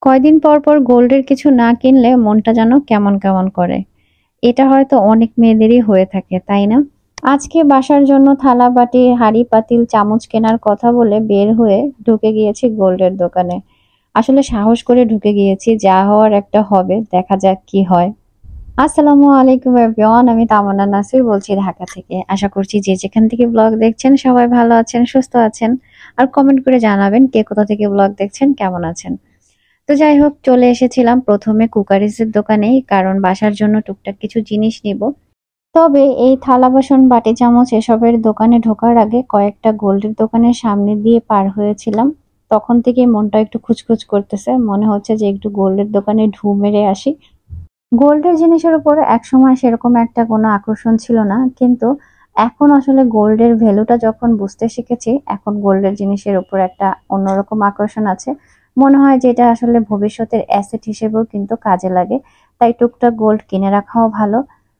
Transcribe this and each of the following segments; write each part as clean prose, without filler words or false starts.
কয়দিন পর পর গোল্ডের কিছু না কিনলে মনটা যেন কেমন কেমন করে। এটা হয়তো অনেক মেয়েদেরই হয়ে থাকে, তাই না? আজকে বাসার জন্য থালা বাটি হাঁড়ি পাতিল চামচ কেনার কথা বলে বের হয়ে ঢুকে গিয়েছি গোল্ডের দোকানে। আসলে সাহস করে ঢুকে গিয়েছি, যা হওয়ার একটা হবে, দেখা যাক কি হয়। আসসালামু আলাইকুম এভরিওয়ান, আমি তামান্না নাসির বলছি ঢাকা থেকে। আশা করছি যে যেখান থেকে ব্লগ দেখছেন সবাই ভালো আছেন, সুস্থ আছেন। আর কমেন্ট করে জানাবেন কে কোথা থেকে ব্লগ দেখছেন, কেমন আছেন। তো যাই হোক, চলে এসেছিলাম প্রথমে কুকারিজের দোকানেই, কারণ বাসার জন্য টুকটাক কিছু জিনিস নিব। তবে এই থালা বাসন বাটি চামচ এসবের দোকানে ঢোকার আগে কয়েকটা গোল্ডের দোকানের সামনে দিয়ে পার হয়েছিলাম। তখন থেকে মনটা একটু খুচখুচ করতেছে, মনে হচ্ছে যে একটু গোল্ডের দোকানে ঢু মেরে আসি। গোল্ডের জিনিসের উপরে একসময় সেরকম একটা কোনো আকর্ষণ ছিল না, কিন্তু এখন আসলে গোল্ডের ভ্যালুটা যখন বুঝতে শিখেছি, এখন গোল্ডের জিনিসের উপর একটা অন্যরকম আকর্ষণ আছে। মনে হয় যে এটা আসলে ভবিষ্যতের অ্যাসেট হিসেবেও কিন্তু কাজে লাগে, তাই টুকটাক গোল্ড কিনে রাখাও ভালো।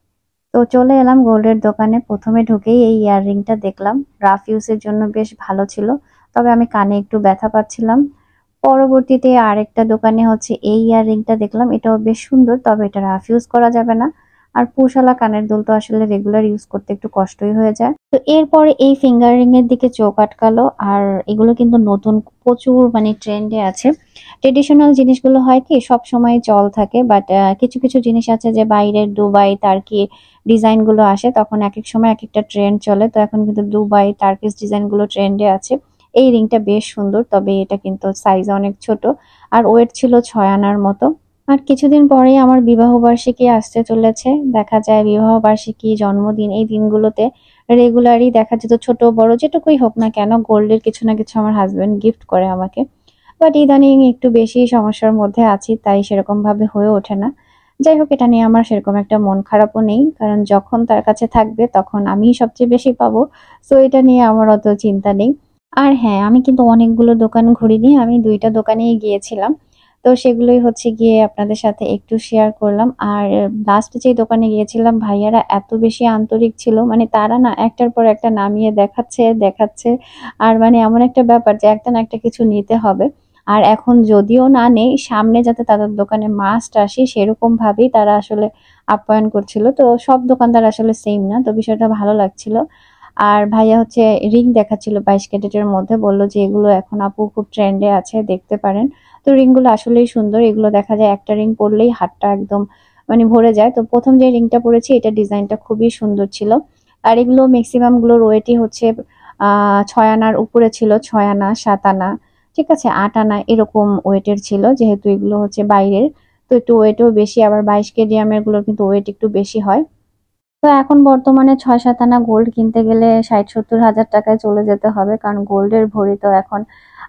তো চলে এলাম গোল্ডের দোকানে। প্রথমে ঢুকেই এই ইয়াররিংটা দেখলাম, রাফ ইউজের জন্য বেশ ভালো ছিল, তবে আমি কানে একটু ব্যথা পাচ্ছিলাম। পরবর্তীতে আরেকটা দোকানে হচ্ছে এই ইয়াররিংটা দেখলাম, এটাও বেশ সুন্দর, তবে এটা রাফ ইউজ করা যাবে না। আর পুশালা কানের দুল তো আসলে রেগুলার ইউজ করতে একটু কষ্টই হয়ে যায়। তো এরপরে এই ফিঙ্গার রিং এর দিকে চোখ আটকালো। আর এগুলো কিন্তু নতুন, প্রচুর মানে ট্রেন্ডে আছে। ট্রেডিশনাল জিনিসগুলো হয় কি সব সময় চল থাকে, বাট কিছু কিছু জিনিস আছে যে বাইরের দুবাই তার্কি ডিজাইন গুলো আসে, তখন এক এক সময় এক একটা ট্রেন্ড চলে। তো এখন কিন্তু দুবাই টার্কিশ ডিজাইন গুলো ট্রেন্ডে আছে। এই রিংটা বেশ সুন্দর, তবে এটা কিন্তু সাইজ অনেক ছোট, আর ওয়েট ছিল 6 আনার মতো। আর কিছুদিন পরেই আমার বিবাহ বার্ষিকী আসতে চলেছে। দেখা যায় বিবাহ বার্ষিকী, জন্মদিন, এই দিনগুলোতে রেগুলারই দেখা যেত ছোট বড় যেটুকুই হোক না কেন গোল্ডের কিছু না কিছু আমার হাজবেন্ড গিফট করে আমাকে। বাট ইদানিং একটু বেশি সমস্যার মধ্যে আছি, তাই সেরকম ভাবে হয়ে ওঠে না। যাই হোক, এটা নিয়ে আমার সেরকম একটা মন খারাপও নেই, কারণ যখন তার কাছে থাকবে তখন আমিই সবচেয়ে বেশি পাবো। সো এটা নিয়ে আমার অত চিন্তা নেই। আর হ্যাঁ, আমি কিন্তু অনেকগুলো দোকান ঘুরিনি, আমি 2টা দোকানেই গিয়েছিলাম। তো সেগুলোই হচ্ছে গিয়ে আপনাদের সাথে একটু শেয়ার করলাম। আর লাস্ট যে দোকানে গিয়েছিলাম, ভাইয়ারা এত বেশি আন্তরিক ছিল, মানে তারা না একটার পর একটা নামিয়ে দেখাচ্ছে দেখাচ্ছে। আর মানে এমন একটা ব্যাপার যে একটা না একটা কিছু নিতে হবে। আর এখন যদিও না নেই, সামনে যাতে তাদের দোকানে মাস্ট আসি সেরকম ভাবেই তারা আসলে আপ্যায়ন করছিল। তো সব দোকানদার আসলে সেম না, তো বিষয়টা ভালো লাগছিল। আর ভাইয়া হচ্ছে রিং দেখাচ্ছিল 22 ক্যারেটের মধ্যে, বলল যে এগুলো এখন আপু খুব ট্রেন্ডে আছে, দেখতে পারেন। তো রিং গুলো আসলেই সুন্দর, এগুলো দেখা যায় একটা রিং পরলেই হাতটা একদম মানে ভরে যায়। তো প্রথম যে রিংটা পরেছি এটা ডিজাইনটা খুবই সুন্দর ছিল। আর এগুলো ম্যাক্সিমাম গুলোর ওয়েটই হচ্ছে 6 আনার উপরে ছিল, 6 আনা 7 আনা, ঠিক আছে, 8 আনা এরকম ওয়েটের ছিল, যেহেতু এগুলো হচ্ছে বাইরের। তো একটু ওয়েটও বেশি, আবার 22 কেজিএম গুলোর কিন্তু ওয়েট একটু বেশি হয়। তো এখন বর্তমানে 6-7 আনা গোল্ড কিনতে গেলে 60-70 হাজার টাকায় চলে যেতে হবে, কারণ গোল্ডের ভরি তো এখন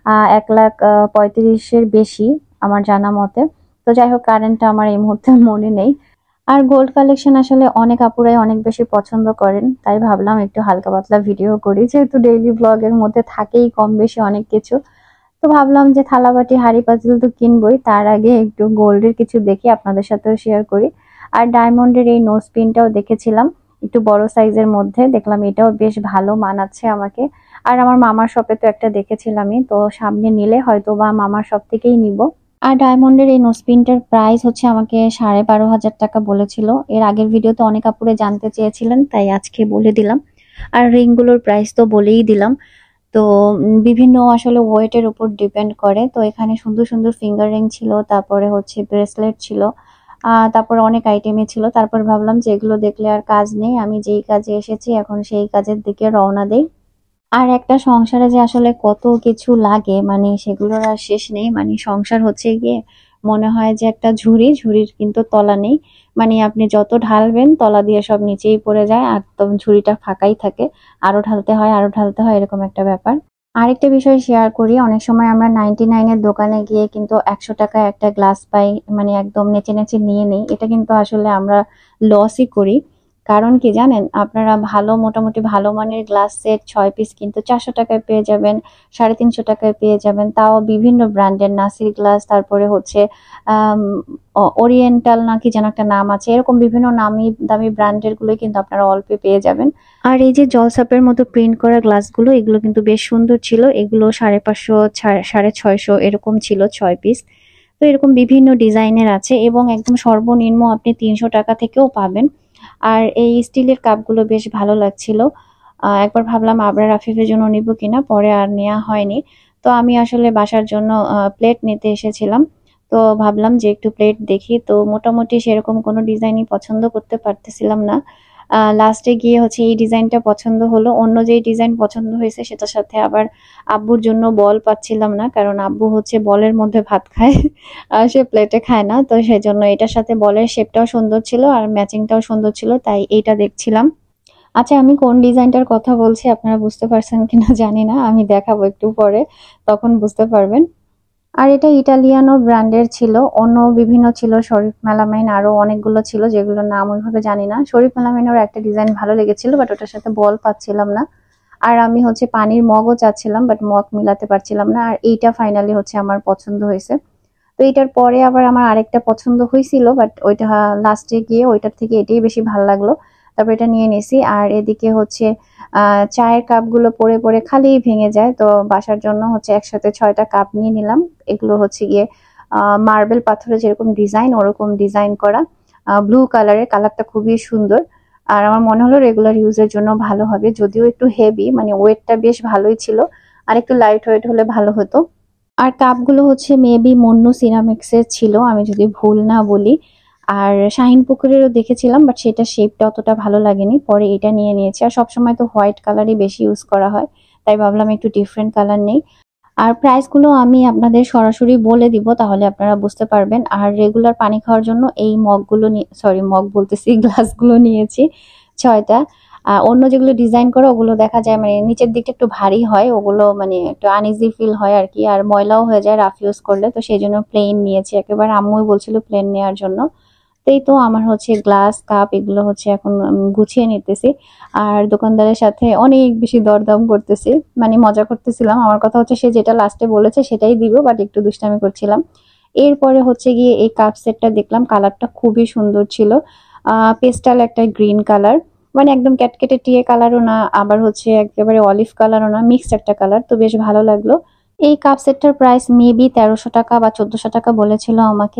1,35,000-এর বেশি আমার জানা মতে। তো যাই হোক, কারেন্টটা আমার এই মুহূর্তে মনে নেই। আর গোল্ড কালেকশন আসলে অনেক আপুরাই অনেক বেশি পছন্দ করেন, তাই ভাবলাম একটু হালকা পাতলা ভিডিও করি, যেহেতু ডেইলি ব্লগের মধ্যে থাকেই কম বেশি অনেক কিছু। তো ভাবলাম যে থালাবাটি হাঁড়ি পাতিল তো কিনবই, তার আগে একটু গোল্ডের কিছু দেখি আপনাদের সাথেও শেয়ার করি। আর ডায়মন্ডের এই নোজ পিনটাও দেখেছিলাম, একটু বড় সাইজের মধ্যে, দেখলাম এটাও বেশ ভালো মানাচ্ছে আমাকে। আর আমার মামার শপে তো একটা দেখেছিলামই, তো সামনে নিলে হয়তো বা মামার শপ থেকেই নিব। আর ডায়মন্ডের এই নোজ পিনটার প্রাইস হচ্ছে আমাকে 12,500 টাকা বলেছিল। এর আগের ভিডিওতে অনেক আপুরে জানতে চেয়েছিলেন, তাই আজকে বলে দিলাম। আর রিং গুলোর প্রাইস তো বলেই দিলাম। তো বিভিন্ন আসলে ওয়েটের উপর ডিপেন্ড করে। তো এখানে সুন্দর সুন্দর ফিঙ্গার রিং ছিল, তারপরে হচ্ছে ব্রেসলেট ছিল, তারপরে অনেক আইটেমে ছিল। তারপর ভাবলাম যে এগুলো দেখলে আর কাজ নেই, আমি যেই কাজে এসেছি এখন সেই কাজের দিকে রওনা দেই। আর একটা সংসারে যে আসলে কত কিছু লাগে, মানে সেগুলোর আর শেষ নেই। মানে সংসার হচ্ছে গিয়ে মনে হয় যে একটা ঝুড়ি, ঝুড়ির কিন্তু তলা নেই। মানে আপনি যত ঢালবেন তলা দিয়ে সব নিচেই পড়ে যায়, আর তো ঝুড়িটা ফাঁকাই থাকে। আরো ঢালতে হয় আরো ঢালতে হয়, এরকম একটা ব্যাপার। আরেকটা বিষয় শেয়ার করি, অনেক সময় আমরা 99-এর দোকানে গিয়ে কিন্তু 100 টাকায় একটা গ্লাস পাই, মানে একদম নেচে নেচে নিয়ে নেই। এটা কিন্তু আসলে আমরা লসই করি। কারণ কি জানেন আপনারা, ভালো মোটামুটি ভালো মানের গ্লাস সেট 6 পিস কিন্তু 400 টাকায় পেয়ে যাবেন, 350 টাকায় পেয়ে যাবেন, তাও বিভিন্ন ব্র্যান্ডের, নাসির গ্লাস, তারপরে হচ্ছে আহ ওরিয়েন্টাল নাকি যেন একটা নাম আছে, এরকম বিভিন্ন নামি দামি ব্র্যান্ডের গুলো কিন্তু আপনারা অল্পে পেয়ে যাবেন। আর এই যে জলসাপের মতো প্রিন্ট করা গ্লাসগুলো, এগুলো কিন্তু বেশ সুন্দর ছিল। এগুলো 550, 650 এরকম ছিল 6 পিস। তো এরকম বিভিন্ন ডিজাইনের আছে এবং একদম সর্বনিম্ন আপনি 300 টাকা থেকেও পাবেন। আর এই স্টিলের কাপগুলো বেশ ভালো লাগছিল। একবার ভাবলাম আবরার আফিফের জন্য নিব কিনা, পরে আর নেওয়া হয়নি। তো আমি আসলে বাসার জন্য প্লেট নিতে এসেছিলাম। তো ভাবলাম যে একটু প্লেট দেখি, তো মোটামুটি সেরকম কোনো ডিজাইনই পছন্দ করতে পারতেছিলাম না। লাস্টে গিয়ে হচ্ছে এই ডিজাইনটা পছন্দ হলো। অন্য যেই ডিজাইন পছন্দ হয়েছে সেটার সাথে আবার আব্বুর জন্য বল পাচ্ছিলাম না, কারণ আব্বু হচ্ছে বলের মধ্যে ভাত খায়, সে প্লেটে খায় না। তো সেজন্য এটার সাথে বলের শেপটাও সুন্দর ছিল আর ম্যাচিংটাও সুন্দর ছিল, তাই এইটা দেখছিলাম। আচ্ছা, আমি কোন ডিজাইনটার কথা বলছি আপনারা বুঝতে পারছেন কিনা জানি না, আমি দেখাবো একটু পরে, তখন বুঝতে পারবেন। আর এটা ইটালিয়ানো ব্র্যান্ডের ছিল। অন্য বিভিন্ন ছিল, শরীফ মেলামাইন, আরো অনেকগুলো ছিল যেগুলোর নাম ওইভাবে জানি না। শরীফ মেলামাইনের একটা ডিজাইন ভালো লেগেছিল, বাট ওটার সাথে বল পাচ্ছিলাম না। আর আমি হচ্ছে পানির মগও চাচ্ছিলাম, বাট মগ মিলাতে পারছিলাম না। আর এইটা ফাইনালি হচ্ছে আমার পছন্দ হয়েছে। তো এটার পরে আবার আমার আরেকটা পছন্দ হয়েছিল, বাট ওইটা লাস্টে গিয়ে ওইটার থেকে এটাই বেশি ভালো লাগলো, তারপর এটা নিয়ে নিছি। আর এদিকে হচ্ছে চায়ের কাপগুলো পরে পরে খালি ভেঙে যায়, তো বাসার জন্য হচ্ছে একসাথে 6টা কাপ নিয়ে নিলাম। এগুলো হচ্ছে গিয়ে মার্বেল পাথরে যেরকম ডিজাইন ওরকম ডিজাইন করা, ব্লু কালারের, কালারটা খুবই সুন্দর। আর আমার মনে হলো রেগুলার ইউজের জন্য ভালো হবে, যদিও একটু হেভি, মানে ওয়েটটা বেশ ভালোই ছিল, আর একটু লাইট ওয়েট হলে ভালো হতো। আর কাপগুলো হচ্ছে মেবি মন্নু সিরামিক্সের ছিল, আমি যদি ভুল না বলি। আর শাহিন পুকুরেরও দেখেছিলাম, বাট সেটা শেপটা অতটা ভালো লাগেনি, পরে এটা নিয়ে নিয়েছি। আর সবসময় তো হোয়াইট কালারই বেশি ইউজ করা হয়, তাই ভাবলাম একটু ডিফারেন্ট কালার নেই। আর প্রাইসগুলো আমি আপনাদের সরাসরি বলে দিব, তাহলে আপনারা বুঝতে পারবেন। আর রেগুলার পানি খাওয়ার জন্য এই মগগুলো, সরি মগ বলতেছি, গ্লাসগুলো নিয়েছি 6টা। অন্য যেগুলো ডিজাইন করা ওগুলো দেখা যায় মানে নিচের দিকটা একটু ভারী হয়, ওগুলো মানে একটু আনইজি ফিল হয় আর কি, আর ময়লাও হয়ে যায় রাফ ইউজ করলে, তো সেই জন্য প্লেন নিয়েছি একেবারে। আম্মুই বলছিল প্লেন নেওয়ার জন্য। এই তো আমার হচ্ছে গ্লাস কাপ এগুলো হচ্ছে এখন গুছিয়ে নিতেছি। আর দোকানদারের সাথে অনেক বেশি দরদাম করতেছি, মানে মজা করতেছিলাম। আমার কথা হচ্ছে সে যেটা লাস্টে বলেছে সেটাই দিব, বাট একটু দুষ্টামি করছিলাম। এরপরে হচ্ছে গিয়ে এই কাপ সেটটা দেখলাম, কালারটা খুবই সুন্দর ছিল। পেস্টাল একটা গ্রিন কালার, মানে একদম ক্যাটকেটে টিয়ে কালারও না, আবার হচ্ছে একেবারে অলিভ কালারও না, মিক্সড একটা কালার, তো বেশ ভালো লাগলো। এই কাপ সেটটার প্রাইস মেবি 1300 টাকা বা 1400 টাকা বলেছিল আমাকে।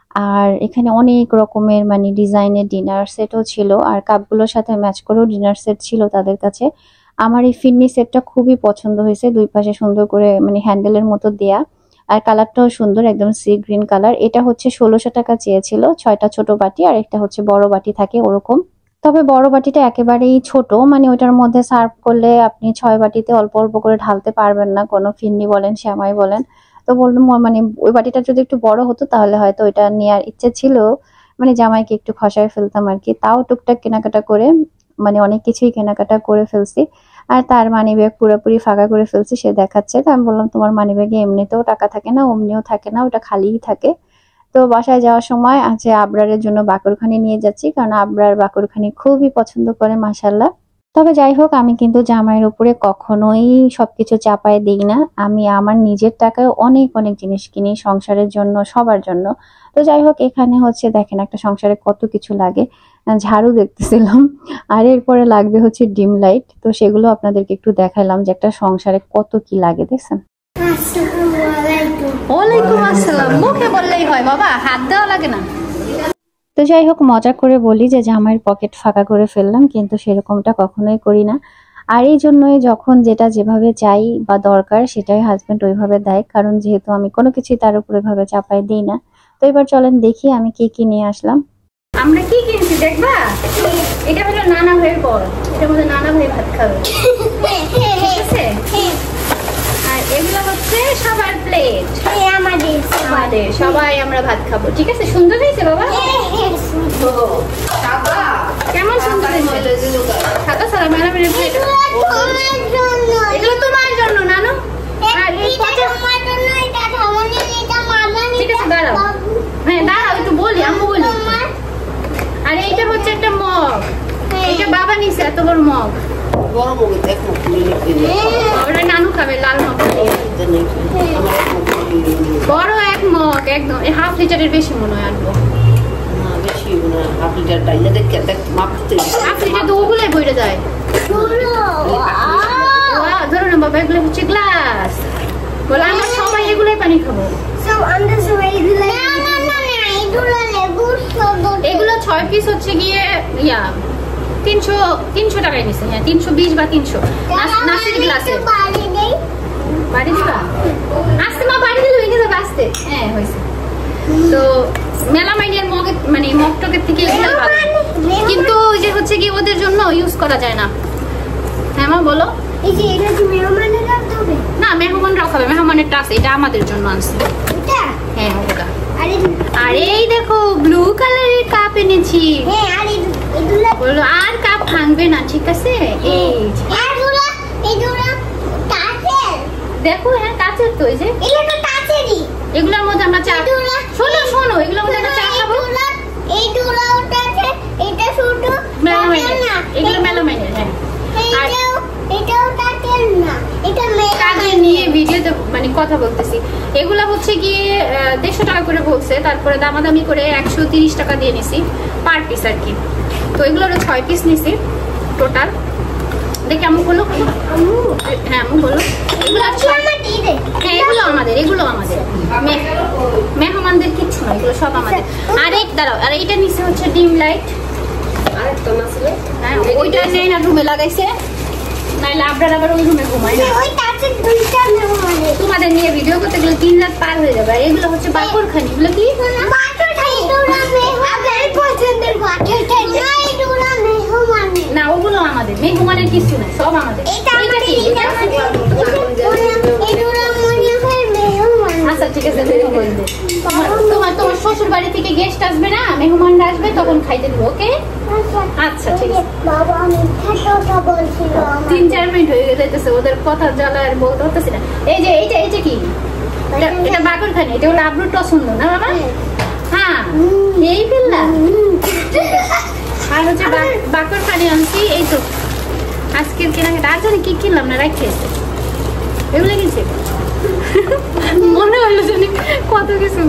আর এখানে অনেক রকমের মানে ডিজাইনের ডিনার সেটও ছিল, আর কাপগুলোর সাথে ম্যাচ করেও ডিনার সেট ছিল তাদের কাছে। আমার এই ফিন্নি সেটটা খুবই পছন্দ হয়েছে, দুই পাশে সুন্দর করে মানে হ্যান্ডেলের মতো দেয়া, আর কালারটাও সুন্দর, একদম সি গ্রিন কালার। এটা হচ্ছে 1600 টাকা চেয়েছিল, 6টা ছোট বাটি আর একটা হচ্ছে বড় বাটি থাকে ওরকম। তবে বড় বাটিটা একেবারেই ছোট, মানে ওইটার মধ্যে সার্ভ করলে আপনি 6 বাটিতে অল্প অল্প করে ঢালতে পারবেন না, কোনো ফিন্নি বলেন শ্যামাই বলেন। তো বললাম মানে ওই বাটিটা যদি একটু বড় হতো তাহলে হয়তো ওইটা নেওয়ার ইচ্ছে ছিল, মানে জামাইকে একটু খসায় ফেলতাম আর কি। তাও টুকটাক কেনাকাটা করে, মানে অনেক কিছুই কেনাকাটা করে ফেলছি। আর তার মানিব্যাগ পুরোপুরি ফাঁকা করে ফেলছি, সে দেখাচ্ছে। তো আমি বললাম তোমার মানিব্যাগে এমনিতেও টাকা থাকে না, অমনিও থাকে না, ওটা খালিই থাকে। তো বাসায় যাওয়ার সময় আছে আবরারের জন্য বাকরখানি নিয়ে যাচ্ছি, কারণ আবরার বাকরখানি খুবই পছন্দ করে মাশাল্লাহ। তবে যাই হোক, আমি কিন্তু জামাইয়ের উপরে কখনোই সবকিছু চাপায় দিই না। আমি আমার নিজের টাকায় অনেক অনেক জিনিস কিনি সংসারের জন্য, সবার জন্য। তো যাই হোক, এখানে হচ্ছে দেখেন একটা সংসারে কত কিছু লাগে। ঝাড়ু দেখতেছিলাম, আর এরপরে লাগবে হচ্ছে ডিম লাইট, তো সেগুলো আপনাদেরকে একটু দেখাইলাম যে একটা সংসারে কত কি লাগে, দেখছেন। ওয়ালাইকুম আসসালাম, মুখে বললেই হয় বাবা, হাত দেওয়া লাগে না। তো যাই হোক, মজা করে বলি যে জামাইয়ের পকেট ফাঁকা করে ফেললাম, কিন্তু সেরকমটা কখনোই করি না। আর এই জন্যই যখন যেটা যেভাবে চাই বা দরকার সেটাই হাজবেন্ড ওইভাবে দেয়, কারণ যেহেতু আমি কোনো কিছুই তার উপর ওইভাবে চাপাই দিই না। তো এবার চলেন দেখি আমি কি কি নিয়ে আসলাম। আমরা কি কিনছি দেখবা? এটা হলো নানা ভাইয়ের বল, এটার মধ্যে নানা ভাই ভাত খাবে, ঠিক আছে? আর এগুলো হচ্ছে সবার প্লেট, আমাদের সবাই আমরা ভাত খাবো, ঠিক আছে? সুন্দর হয়েছে বাবা? কেমন সুন্দর হয়েছে? সাদা সাদা মেলামেলা প্লেট, এগুলো তোমার জন্য নানু। আর ঠিক আছে, দাঁড়াও, হ্যাঁ দাঁড়াও একটু বলি, আম্মু বলি। আর এইটা হচ্ছে একটা মগ, এটা বাবা নিছে, এত বড় মগ, ওটা নানু খাবে, লাল মগ, বড় এক মগ, একদম 1/2 লিটারের বেশি মনে হয় আনবো। হাফ লিটার তো ওগুলাই বইরে যায়। ধরো না বাবা, এগুলো হচ্ছে গ্লাস, বলে আমরা সবাই এগুলোই পানি খাবো। এগুলো 6 পিস হচ্ছে গিয়ে 300 টাকায় নিছে। হ্যাঁ 320 বা 300 নাসির গ্লাসে বাড়ি দিবা আসতে মা বাড়ি দিলে হয়ে যাবে আসতে। হ্যাঁ হয়েছে। তো মেলামাইনের মগে মানে মগটকের থেকে এগুলো ভালো, কিন্তু ওই যে হচ্ছে কি ওদের জন্য ইউজ করা যায় না। হ্যাঁ মা বলো। এই যে এটা কি মেহমানের রাখতে হবে? না মেহমানরাও খাবে, মেহমানের টাস এটা আমাদের জন্য আনছি। এটা হ্যাঁ ওটা। আরে আর এই দেখো ব্লু কালারের কাপ এনেছি। হ্যাঁ আর এগুলা বলো আর কাপ ভাঙবে না, ঠিক আছে? এই এগুলা কাচের। দেখো হ্যাঁ কাচের তো, এই যে এগুলা তো কাচেরই। এগুলোর মধ্যে আমরা চা, শোনো শোনো এগুলোর মধ্যে আমরা চা খাবো। এইগুলা কাচের, এটা ছোট মেলামাইনের, এগুলো মেলামাইনের। হ্যাঁ এটাও কাচের না, এটা কাজে নিয়ে ভিডিওতে মানে কথা বলতেছি। এগুলা হচ্ছে গিয়ে 150 টাকা করে বলছে, তারপরে দামাদামি করে 130 টাকা দিয়ে নিছি পার পিস আর কি। তো এগুলোর 6 পিস নিছি টোটাল। দেখি আমু বলো। হ্যাঁ আমু বলো। এগুলো হ্যাঁ এগুলো আমাদের, এগুলো আমাদের মেহমানদের কিচ্ছু না, এগুলো সব আমাদের। আর এক দাঁড়াও, আর এইটা নিচে হচ্ছে ডিম লাইট। হ্যাঁ ওইটা নেই না রুমে লাগাইছে, নাইলে আপনার আবার ওই রুমে ঘুমায় না। ওই কাচের দুইটা মেহমানের। তোমাদের নিয়ে ভিডিও করতে গেলে 3 রাত পার হয়ে যাবে। আর এগুলো হচ্ছে বাকরখানি। এগুলো কি বাকরখানি? তোরা মেহমানের পছন্দের বাকরখানি না, এগুলা মেহমানের। না ওগুলো আমাদের, মেহমানের কিছু না, সব আমাদের। এটা এইটা কি? এগুলা মনে হয় মেহমান। আচ্ছা ঠিক আছে মেহমানদের। তোমার শ্বশুর বাড়ি থেকে গেস্ট আসবে না, মেহমানরা আসবে তখন খাইতে দিব। ওকে আচ্ছা ঠিক আছে। বাবা মিথ্যা কথা বলছিল। 3-4 মিনিট হয়ে যাইতেছে, ওদের কথা জ্বালা আর বলতে হতেছে না। এই যে এইটা কি? এটা বাকরখানি। এটা হলো আব্রুর পছন্দ না বাবা? হ্যাঁ এই ফেললা। আর হচ্ছে বাকরখানি আনছি। এই তো আজকের কেনাকাটা। আর জানি কি কিনলাম না, রাখিয়েছে এগুলো কিনছে মনে হলো জানি কত কিছু।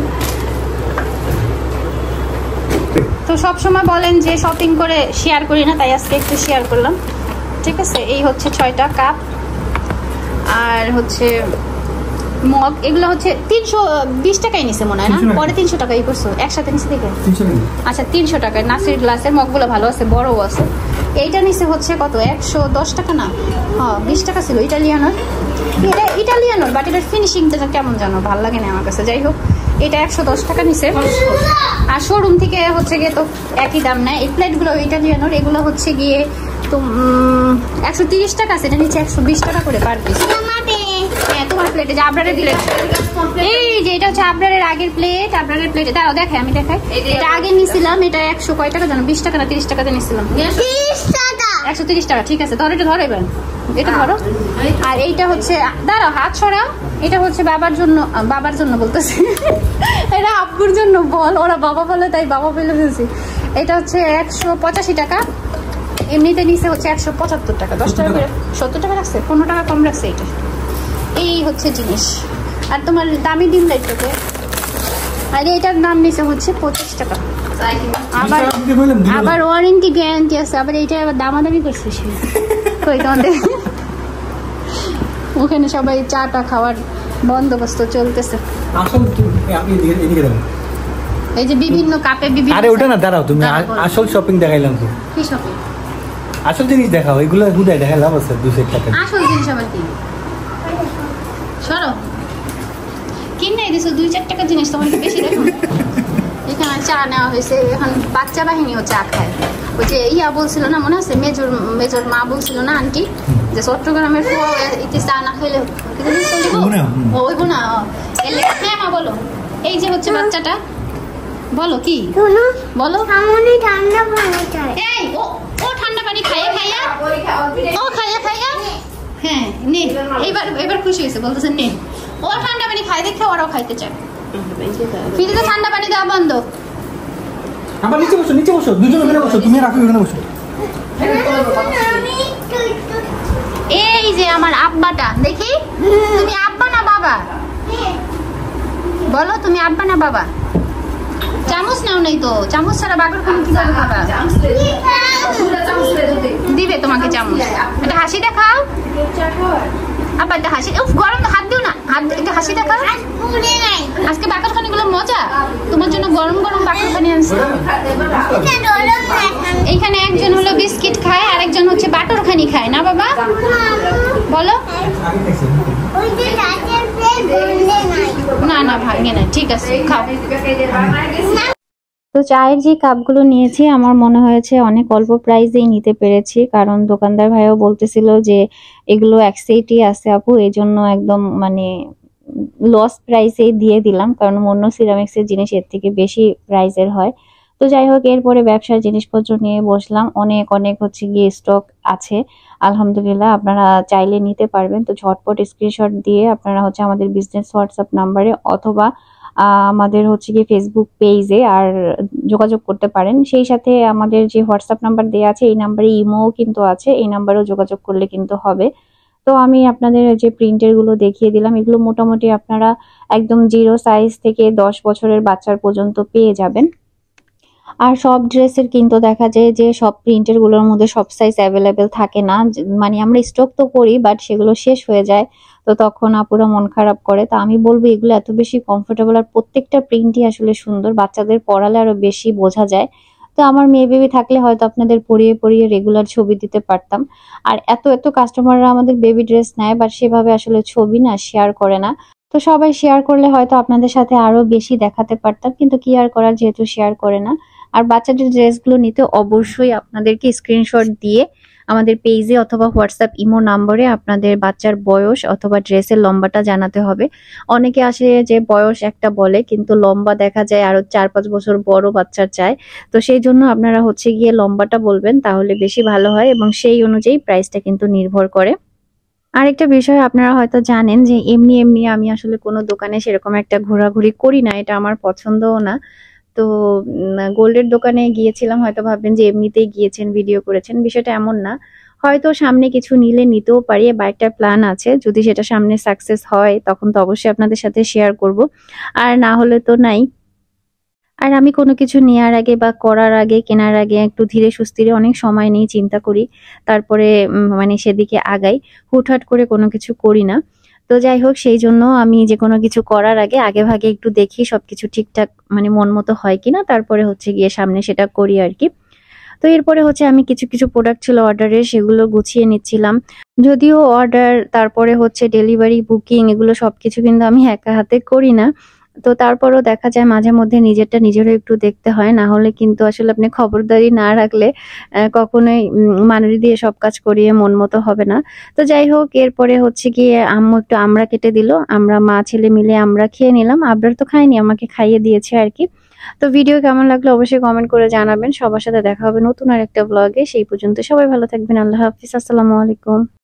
তো সবসময় বলেন যে শপিং করে শেয়ার করি না, তাই আজকে একটু শেয়ার করলাম। ঠিক আছে এই হচ্ছে 6টা কাপ আর হচ্ছে মগ। এগুলো হচ্ছে 320 টাকায় নিছে মনে হয় না, পরে 300 টাকাই করছো একসাথে নিচে থেকে। আচ্ছা 300 টাকায় নাসির গ্লাসের মগগুলো ভালো আছে, বড়ও আছে। এইটা নিচে হচ্ছে কত 110 টাকা না? হ্যাঁ 20 টাকা ছিল ইটালিয়ানোর। এটা ইটালিয়ানোর বাট এটার ফিনিশিংটা কেমন জানো ভালো লাগে না আমার কাছে। যাই হোক এটা 110 টাকা নিছে। আর শোরুম থেকে হচ্ছে গিয়ে তো একই দাম নেয়। এই প্লেটগুলো ইটালিয়ানোর, এগুলো হচ্ছে গিয়ে তো 130 টাকা আছে, এটা নিচে 120 টাকা করে পার পিস। হ্যাঁ তোমার প্লেটে যে আবরারের প্লেট, এই যে এটা হচ্ছে আবরারের আগের প্লেট। আবরারের প্লেটে দাঁড়াও দেখাই, আমি দেখাই। এটা আগে নিছিলাম, এটা 100 কয় টাকা জানো? 20 টাকা না 30 টাকাতে নিছিলাম। 130 টাকা। ঠিক আছে ধরো, এটা ধরো এবার, এটা ধরো। আর এইটা হচ্ছে দাঁড়াও হাত ছড়াও, এটা হচ্ছে বাবার জন্য বলতেছি এটা আব্বুর জন্য বল, ওরা বাবা বলে তাই বাবা বলে ফেলছি। এটা হচ্ছে 185 টাকা, এমনিতে নিচে হচ্ছে 175 টাকা। 10 টাকা করে 70 টাকা রাখছে, 15 টাকা কম রাখছে এটা। এই হচ্ছে জিনিস। আর তোমার দামি ডিম লাইটটাকে, আর এটার দাম নিচে হচ্ছে 25 টাকা। আবার ওয়ারেন্টি গ্যারান্টি আছে। আবার এইটা আবার দামাদামি করছে সে কই তোমাদের ওখানে সবাই চাটা খাওয়ার বন্দোবস্ত চলতেছে। এই যে বিভিন্ন কাপে বিভিন্ন। আরে ওটা না দাঁড়াও, তুমি আসল শপিং দেখাইলাম তো। কি শপিং? আসল জিনিস দেখাও, এগুলো হুদাই দেখাইলাম আছে 200 টাকা। আসল জিনিস আবার কি? সরো কিনে দিছো 2-4 টাকা জিনিস, তোমার কি বেশি দেখো? এখানে চা নেওয়া হয়েছে, এখন বাচ্চা বাহিনীও চা খায়। ওই যে বলছিল না মনে আছে, মেজর মা বলছিল না আন্টি যে চট্টগ্রামের ইতি চা না খেলে ওইব না। হ্যাঁ মা বলো। এই যে হচ্ছে বাচ্চাটা, বলো কি বলো? ঠান্ডা পানি চাই। এই ও ঠান্ডা পানি খাইয়া হ্যাঁ নে। এবার খুশি হয়েছে, বলতেছে নে। ও ঠান্ডা পানি খাই দেখে ওরাও খাইতে চায়। ফ্রিজে ঠান্ডা পানি দেওয়া বন্ধ। আবার নিচে বসো দুজন ওখানে বসো, তুমি রাখো ওখানে বসো। এই যে আমার আব্বাটা, দেখি তুমি আব্বা না বাবা? বলো তুমি আব্বা না বাবা? চামচ নাও নাই তো, চামচ ছাড়া বাকরখানি কিভাবে খাবা? দিবে তোমাকে চামচ। এটা হাসি দেখাও। আবার একটা হাসি, উফ গরম, হাত দিও না, হাত একটু হাসি দেখা। আজকে বাকরখানি গুলো মজা, তোমার জন্য গরম গরম বাকরখানি আনছি। এইখানে একজন হলো বিস্কিট খায়, আরেকজন হচ্ছে বাটরখানি খায় না বাবা, বলো। না না ভাঙে না, ঠিক আছে খাও। তো চায়ের যে কাপগুলো নিয়েছি আমার মনে হয়েছে অনেক অল্প প্রাইসেই নিতে পেরেছি, কারণ দোকানদার ভাইও বলতেছিল যে এগুলো এক সেটই আছে আপু, এই জন্য একদম মানে লস প্রাইসেই দিয়ে দিলাম, কারণ অন্য সিরামিক্সের জিনিস এর থেকে বেশি প্রাইসের হয়। তো যাই হোক, এরপরে ব্যবসার জিনিসপত্র নিয়ে বসলাম, অনেক অনেক হচ্ছে গিয়ে স্টক আছে আলহামদুলিল্লাহ, আপনারা চাইলে নিতে পারবেন। তো ঝটপট স্ক্রিনশট দিয়ে আপনারা হচ্ছে আমাদের বিজনেস হোয়াটসঅ্যাপ নাম্বারে অথবা আমাদের হচ্ছে গিয়ে ফেসবুক পেজে আর যোগাযোগ করতে পারেন। সেই সাথে আমাদের যে হোয়াটসঅ্যাপ নাম্বার দেওয়া আছে এই নাম্বারে ইমোও কিন্তু আছে, এই নাম্বারেও যোগাযোগ করলে কিন্তু হবে। তো আমি আপনাদের যে প্রিন্টের গুলো দেখিয়ে দিলাম, এগুলো মোটামুটি আপনারা একদম 0 সাইজ থেকে 10 বছরের বাচ্চার পর্যন্ত পেয়ে যাবেন। আর সব ড্রেসের কিন্তু দেখা যায় যে সব প্রিন্টের গুলোর মধ্যে সব সাইজ অ্যাভেলেবেল থাকে না, মানে আমরা স্টক তো করি বাট সেগুলো শেষ হয়ে যায়, তো তখন আপুরা মন খারাপ করে। তো আমি বলবো এগুলো এত বেশি কমফোর্টেবল আর প্রত্যেকটা প্রিন্টই আসলে সুন্দর, বাচ্চাদের পরালে আরো বেশি বোঝা যায়। তো আমার মেয়ে বেবি থাকলে হয়তো আপনাদের পরিয়ে পরিয়ে রেগুলার ছবি দিতে পারতাম। আর এত এত কাস্টমাররা আমাদের বেবি ড্রেস নেয় বাট সেভাবে আসলে ছবি না শেয়ার করে না। তো সবাই শেয়ার করলে হয়তো আপনাদের সাথে আরো বেশি দেখাতে পারতাম, কিন্তু কি আর করার, যেহেতু শেয়ার করে না। আর বাচ্চাদের ড্রেসগুলো নিতে অবশ্যই আপনাদেরকে স্ক্রিনশট দিয়ে আমাদের পেজে অথবা হোয়াটসঅ্যাপ ইমো নম্বরে আপনাদের বাচ্চার বয়স অথবা ড্রেসের লম্বাটা জানাতে হবে। অনেকে আসে যে বয়স একটা বলে কিন্তু লম্বা দেখা যায় আরো 4-5 বছর বড় বাচ্চার চায়। তো সেই জন্য আপনারা হচ্ছে গিয়ে লম্বাটা বলবেন, তাহলে বেশি ভালো হয় এবং সেই অনুযায়ী প্রাইসটা কিন্তু নির্ভর করে। আরেকটা বিষয় আপনারা হয়তো জানেন যে এমনি এমনি আমি আসলে কোনো দোকানে সেরকম একটা ঘোরাঘুরি করি না, এটা আমার পছন্দও না। তো গোল্ডের দোকানে গিয়েছিলাম, হয়তো ভাববেন যে এমনিতেই গিয়েছেন ভিডিও করেছেন, বিষয়টা এমন না। হয়তো সামনে কিছু নিলে নিতেও পারি বা একটা প্ল্যান আছে, যদি সেটা সামনে সাকসেস হয় তখন তো অবশ্যই আপনাদের সাথে শেয়ার করব, আর না হলে তো নাই। আর আমি কোনো কিছু নেওয়ার আগে বা করার আগে, কেনার আগে একটু ধীরে সুস্থিরে অনেক সময় নিয়ে চিন্তা করি, তারপরে মানে সেদিকে আগাই, হুটহাট করে কোনো কিছু করি না। তো যাই হোক, সেই জন্য আমি যে কোনো কিছু করার আগে আগে ভাগে একটু দেখি সবকিছু ঠিকঠাক মানে মন মতো হয় কিনা, তারপরে হচ্ছে গিয়ে সামনে সেটা করি আর কি। তো এরপরে হচ্ছে আমি কিছু কিছু প্রোডাক্ট ছিল অর্ডারের, সেগুলো গুছিয়ে নিচ্ছিলাম। যদিও অর্ডার, তারপরে হচ্ছে ডেলিভারি, বুকিং, এগুলো সবকিছু কিন্তু আমি একা হাতে করি না। তো তারপরও দেখা যায় মাঝে মধ্যে নিজেরটা নিজেরও একটু দেখতে হয়, না হলে কিন্তু আসলে আপনি খবরদারি না রাখলে কখনোই মানুষ দিয়ে সব কাজ করিয়ে মন মতো হবে না। তো যাই হোক, এরপরে হচ্ছে গিয়ে আম্মু একটু আমড়া কেটে দিল, আমরা মা ছেলে মিলে আমরা খেয়ে নিলাম। আবরার তো খাইনি, আমাকে খাইয়ে দিয়েছে আর কি। তো ভিডিও কেমন লাগলো অবশ্যই কমেন্ট করে জানাবেন। সবার সাথে দেখা হবে নতুন আর একটা ব্লগে, সেই পর্যন্ত সবাই ভালো থাকবেন। আল্লাহ হাফিজ, আসসালামু আলাইকুম।